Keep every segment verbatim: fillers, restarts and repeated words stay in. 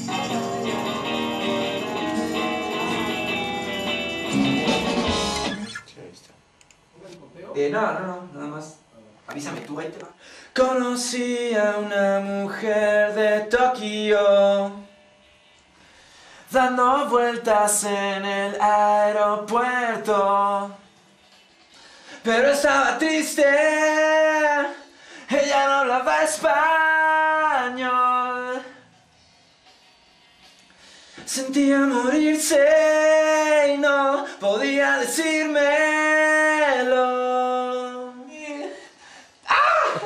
Eh, no, no, no, nada más. Avísame tú, ahí te va. Conocí a una mujer de Tokio dando vueltas en el aeropuerto, pero estaba triste, ella no hablaba español. Sentía morirse y no podía decírmelo. ¡Ah!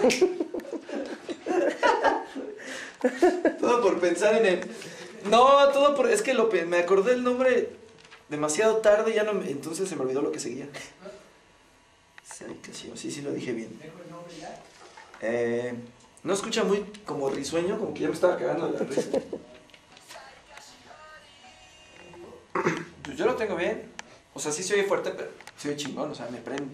Todo por pensar en él. No, todo por... Es que lo, me acordé el nombre demasiado tarde y ya no me, entonces se me olvidó lo que seguía. Sí, sí lo dije bien. Eh, no escucha muy como risueño, como que ya me estaba cagando de la risa. Pues yo lo tengo bien. O sea, sí se oye fuerte, pero se oye chingón, o sea, me prende.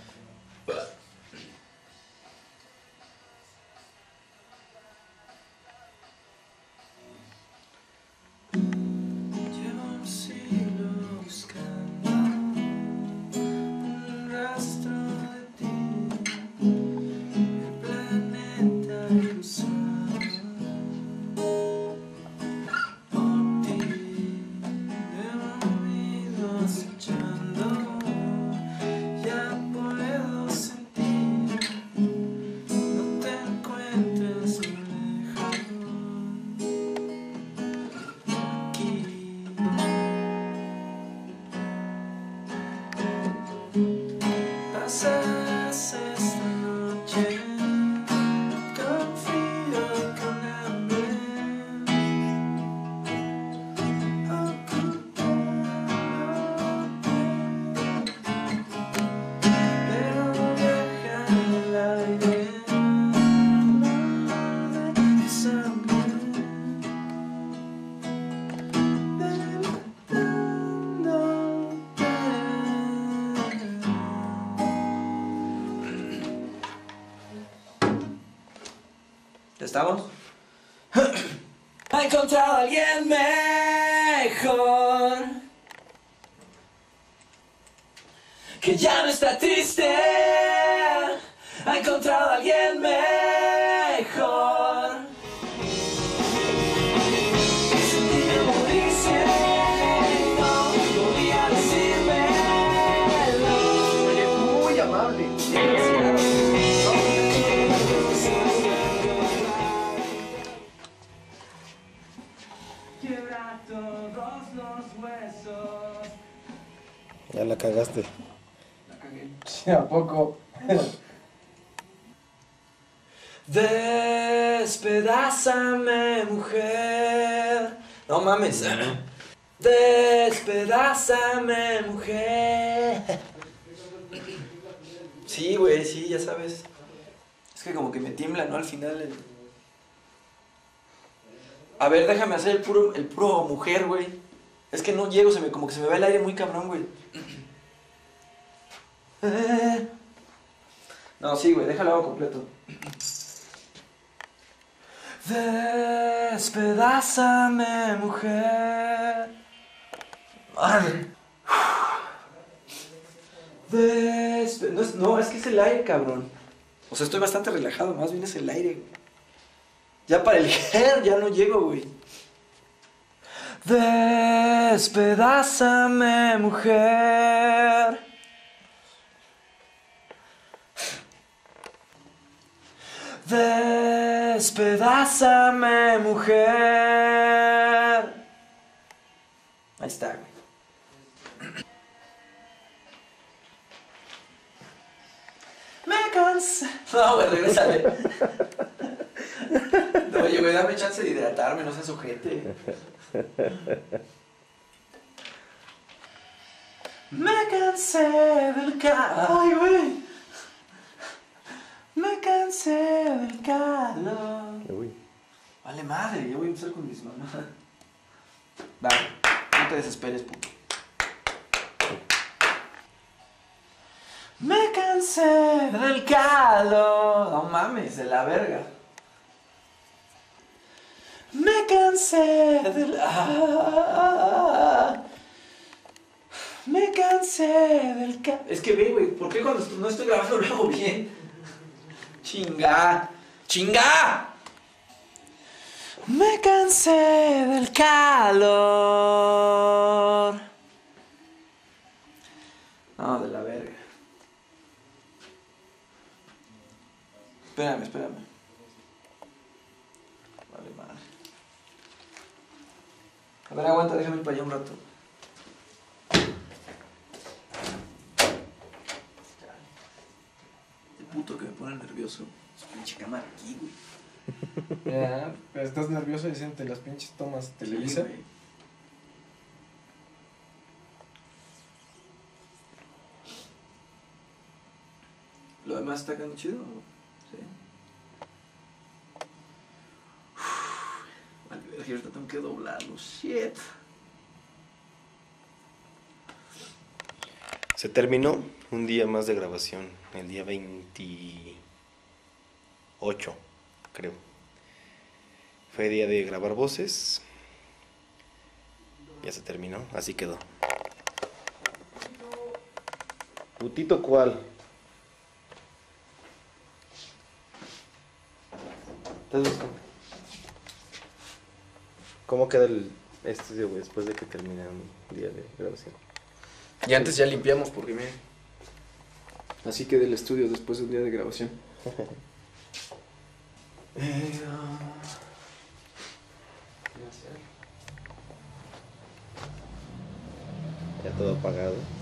¿Estamos? Ha encontrado a alguien mejor, que ya no está triste. Ha encontrado a alguien mejor. Sentía morirse, no podía decírmelo. Oye, muy amable. Quiebra todos los huesos. Ya la cagaste. La cagué. Sí, ¿a poco? Despedázame, mujer. No mames. Despedázame, mujer. Sí, güey, sí, ya sabes. Es que como que me tiembla, ¿no? Al final el... A ver, déjame hacer el puro, el puro mujer, güey. Es que no llego, se me, como que se me va el aire muy cabrón, güey. No, sí, güey, déjalo hago completo. Despedázame, mujer. Madre. Despe... No es, no, es que es el aire, cabrón. O sea, estoy bastante relajado, más bien es el aire. Ya para el her ya no llego, güey. Despedázame, mujer. Despedázame, mujer. Ahí está, güey. Me cansé. No, güey, regrésale. No, oye, güey, dame chance de hidratarme, no seas ojete. Me cansé del calor. Ay, güey. Me cansé del calor. Uy. Vale madre, yo voy a empezar con mis mamás. Vale, no te desesperes, puto. Me cansé del calor. No mames, de la verga. Me cansé del... Ah, me cansé del... Ca... Es que ve, güey, ¿por qué cuando no estoy grabando lo hago bien? Chinga, chinga. Me cansé del calor. No, de la verga. Espérame, espérame. Vale, madre. A ver, aguanta, déjame ir para allá un rato. El puto que me pone nervioso. Es pinche cámara aquí, güey. Ya, pero estás nervioso y siente las pinches tomas Televisa. Sí, güey. Lo demás está quedando chido, ¿no? Sí. Uf, vale, verga, ahorita tengo que doblarlo. Shit. Se terminó un día más de grabación, el día veintiocho, creo. Fue día de grabar voces. Ya se terminó, así quedó. ¿Putito cuál? ¿Estás buscando? ¿Cómo queda el estudio, güey, después de que termina un día de grabación? Y antes ya limpiamos porque me... Así queda el estudio después de un día de grabación. eh, uh... Ya todo apagado.